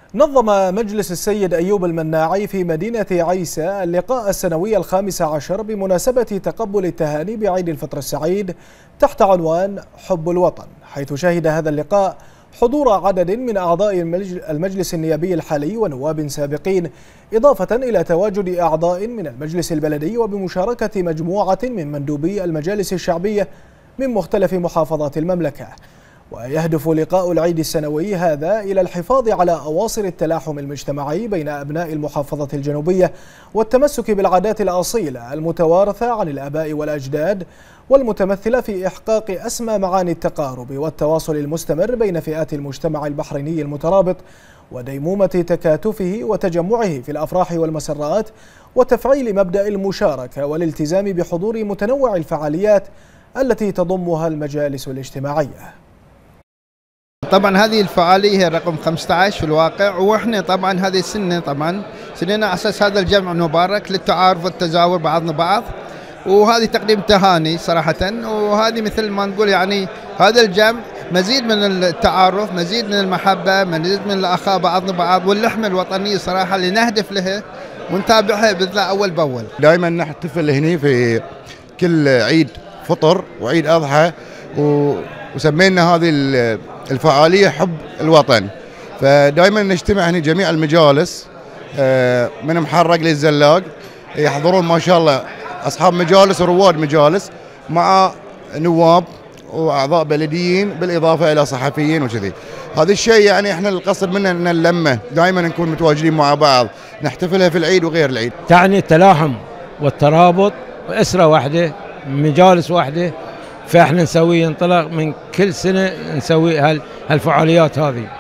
نظم مجلس السيد أيوب المناعي في مدينة عيسى اللقاء السنوي ال15 بمناسبة تقبل التهاني بعيد الفطر السعيد تحت عنوان حب الوطن، حيث شهد هذا اللقاء حضور عدد من أعضاء المجلس النيابي الحالي ونواب سابقين، إضافة إلى تواجد أعضاء من المجلس البلدي وبمشاركة مجموعة من مندوبي المجالس الشعبية من مختلف محافظات المملكة. ويهدف لقاء العيد السنوي هذا إلى الحفاظ على أواصر التلاحم المجتمعي بين أبناء المحافظة الجنوبية والتمسك بالعادات الأصيلة المتوارثة عن الآباء والأجداد، والمتمثلة في إحقاق أسمى معاني التقارب والتواصل المستمر بين فئات المجتمع البحريني المترابط، وديمومة تكاتفه وتجمعه في الأفراح والمسرات، وتفعيل مبدأ المشاركة والالتزام بحضور متنوع الفعاليات التي تضمها المجالس الاجتماعية. طبعا هذه الفعالية هي رقم 15 في الواقع، واحنا طبعا هذه السنة طبعا سنينا على اساس هذا الجمع المبارك للتعارف والتزاور بعضنا بعض، وهذه تقديم تهاني صراحة، وهذه مثل ما نقول يعني هذا الجمع مزيد من التعارف، مزيد من المحبة، مزيد من الأخاء بعضنا بعض، واللحمة الوطنية صراحة اللي نهدف لها ونتابعها بإذن الله أول بأول. دائما نحتفل هنا في كل عيد فطر وعيد أضحى، وسمينا هذه الفعالية حب الوطن، فدائما نجتمع هنا جميع المجالس من محرق للزلاق، يحضرون ما شاء الله أصحاب مجالس ورواد مجالس مع نواب وأعضاء بلديين بالإضافة إلى صحفيين وكذي. هذا الشيء يعني احنا القصد منه أن اللمة دائما نكون متواجدين مع بعض، نحتفلها في العيد وغير العيد. تعني التلاحم والترابط وأسرة واحدة مجالس واحدة، فاحنا نسوي ننطلق من كل سنة نسوي هالفعاليات هذه.